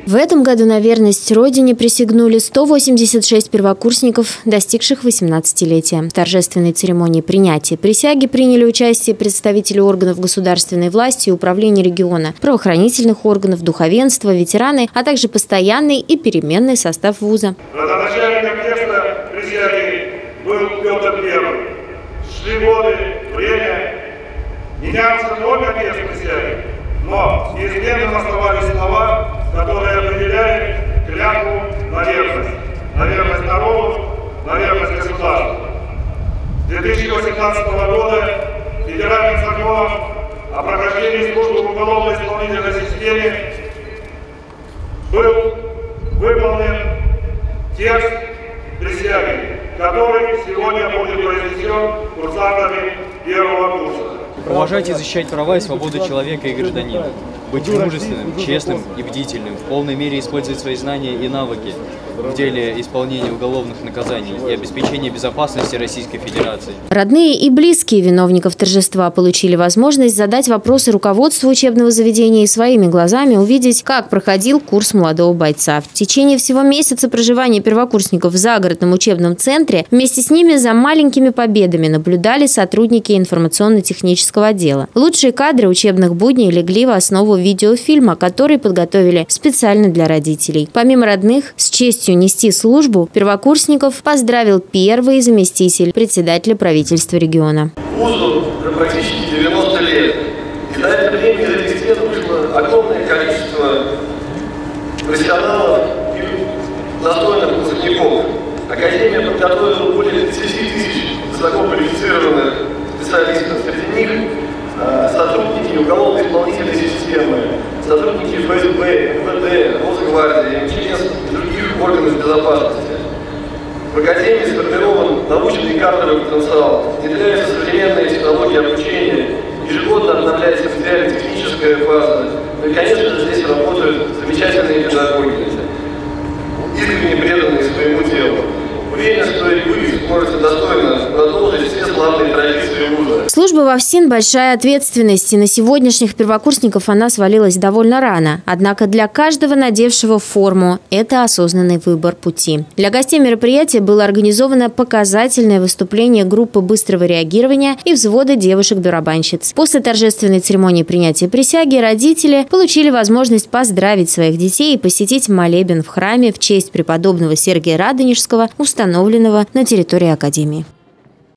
В этом году на верность Родине присягнули 186 первокурсников, достигших 18-летия. В торжественной церемонии принятия присяги приняли участие представители органов государственной власти и управления региона, правоохранительных органов, духовенства, ветераны, а также постоянный и переменный состав вуза. Родоначальником текста присяги был Петр I. Шли годы, время, менялся только текст присяги, но неизменным оставались слова, которые определяли клятву на верность народу, на верность государству. С 2018 года федеральным законом о прохождении службы в уголовно-исполнительной системе был выполнен текст присяги, который сегодня будет произнесен курсантами первого курса. Уважать и защищать права и свободы человека и гражданина. Быть мужественным, честным и бдительным, в полной мере использовать свои знания и навыки в деле исполнения уголовных наказаний и обеспечения безопасности Российской Федерации. Родные и близкие виновников торжества получили возможность задать вопросы руководству учебного заведения и своими глазами увидеть, как проходил курс молодого бойца. В течение всего месяца проживания первокурсников в загородном учебном центре вместе с ними за маленькими победами наблюдали сотрудники информационно-технического отдела. Лучшие кадры учебных будней легли в основу видеофильма, который подготовили специально для родителей. Помимо родных, с честью нести службу первокурсников поздравил первый заместитель председателя правительства региона. Вузу уже практически 90 лет. И за это время из этих стен вышло огромное количество профессионалов и достойных выпускников. Академия подготовила более 30 тысяч высококвалифицированных специалистов. Среди них сотрудники уголовно-исполнительной системы, сотрудники ФСБ, МВД, Росгвардии, МЧС и других органов безопасности. В Академии сформирован научный и кадровый потенциал, внедряются современные технологии обучения, ежегодно обновляется материально-техническая база. Ну и, конечно же, здесь работают замечательные педагоги, искренне преданные своему делу. Уверен, что и вы сможете достойно продолжить все славные традиции вуза. Служба во ВСИН – большая ответственность, и на сегодняшних первокурсников она свалилась довольно рано. Однако для каждого надевшего форму это осознанный выбор пути. Для гостей мероприятия было организовано показательное выступление группы быстрого реагирования и взвода девушек-барабанщиц. После торжественной церемонии принятия присяги родители получили возможность поздравить своих детей и посетить молебен в храме в честь преподобного Сергия Радонежского, установленного на территории Академии.